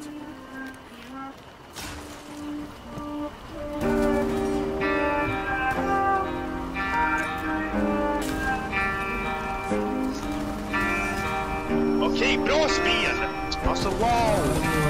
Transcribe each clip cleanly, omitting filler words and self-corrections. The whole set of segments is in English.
Okej, bra spel! Alltså, wow!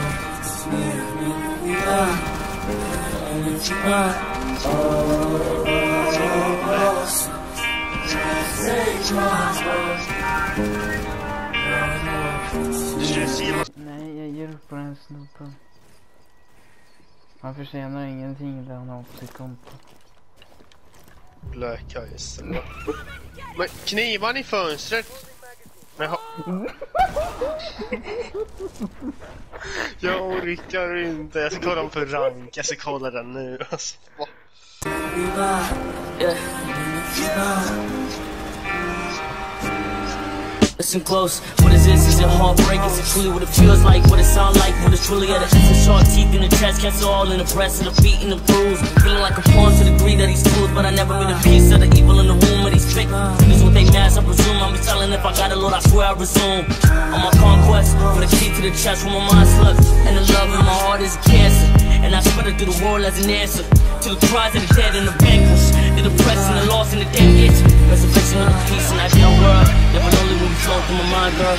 Nej, jag ger upp på den snubben. Han förtjänar ingenting där han har på sitt konto. Blökajs. Men knivar i fönstret? Men jag orkar inte. Jag ska kolla för rank. Jag ska kolla den nu. Alltså. Listen close, what is this? Is it heartbreak? Is it truly what it feels like? What it sound like? What it's truly at? It's sharp teeth in the chest, cancer all in the breast, and the beat and the bruise. Feeling like a pawn to the greed of these fools, but I never meet a piece of the evil in the womb of these fake. This what they mask, I presume. I'm telling if I got a load, I swear I resume. On my conquest, for the key to the chest when my mind slugs, and the love in my heart is cancer. And I spread it through the world as an answer to the cries of the dead and the vanquished, the depressed and the lost and the dead itch. Resurrection of the peace and ideal world. Never lonely when we flow through my mind, girl.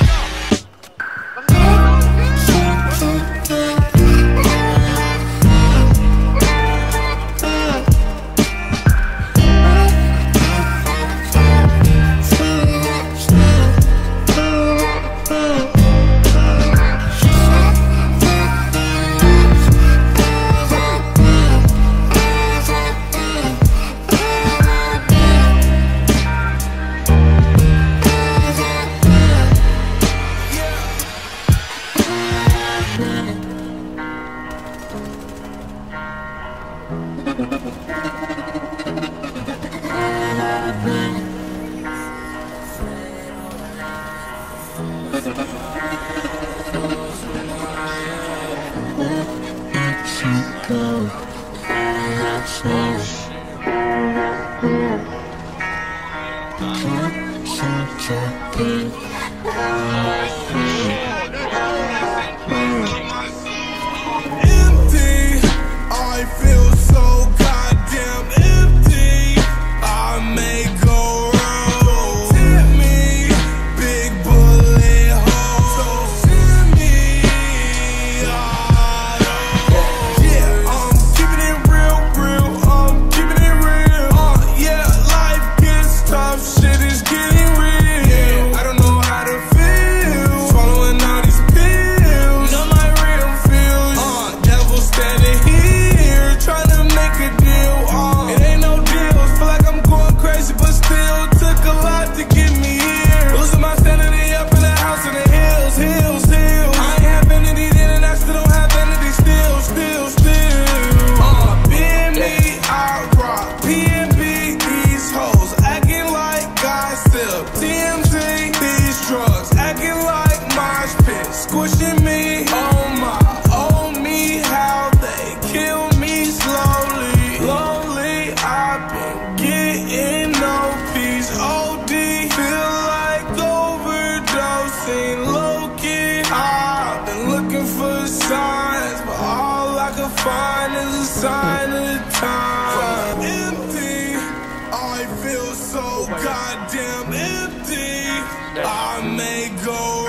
Fine as a sign of the time. Empty, I feel so goddamn empty. I may go